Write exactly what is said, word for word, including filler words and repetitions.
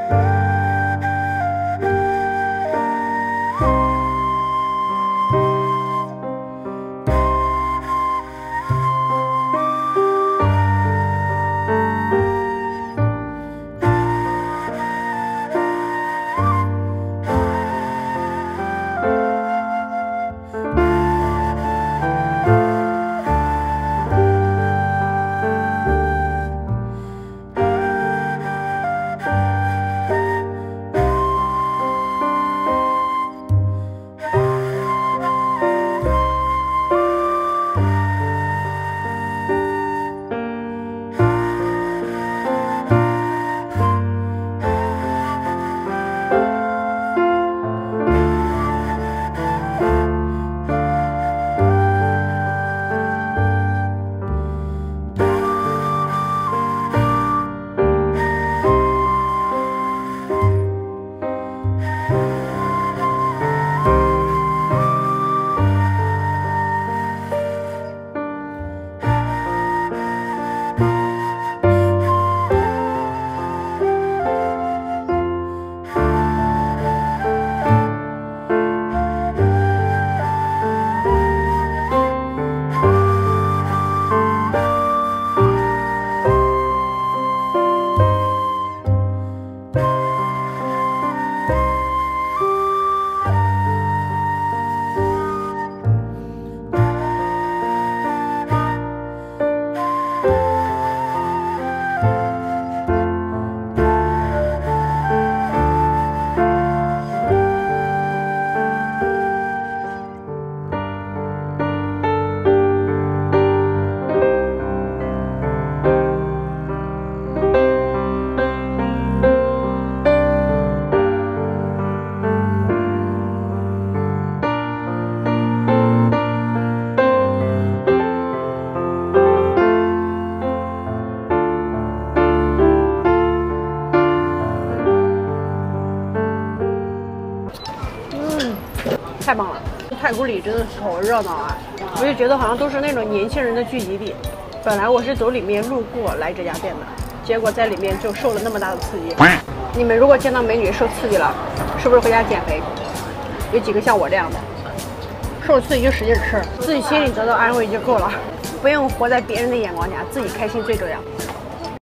太棒了！太古里真的好热闹啊！我就觉得好像都是那种年轻人的聚集地。本来我是走里面路过来这家店的，结果在里面就受了那么大的刺激。你们如果见到美女受刺激了，是不是回家减肥？有几个像我这样的，受刺激就使劲吃，自己心里得到安慰就够了，不用活在别人的眼光下，自己开心最重要。